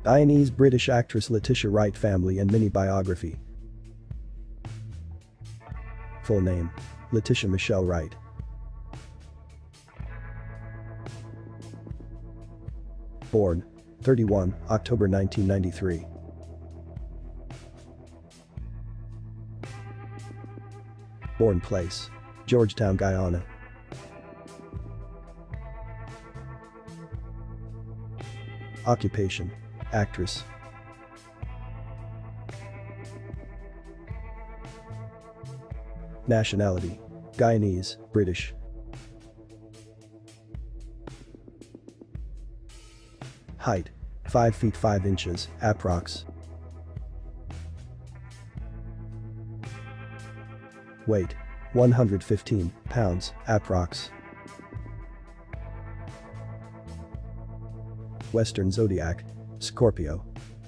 Guyanese-British actress Letitia Wright family and mini biography. Full name: Letitia Michelle Wright. Born 31 October 1993. Born place: Georgetown, Guyana. Occupation: actress. Nationality: Guyanese-British. Height: 5 feet 5 inches, approx. Weight: 115 pounds, approx. Western zodiac: Scorpio.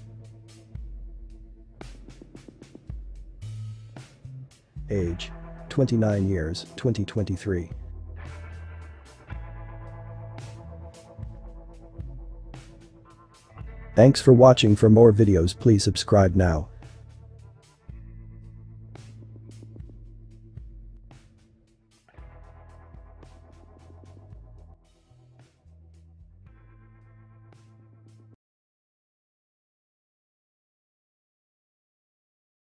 Age: 29 years, 2023. Thanks for watching. For more videos, please subscribe now.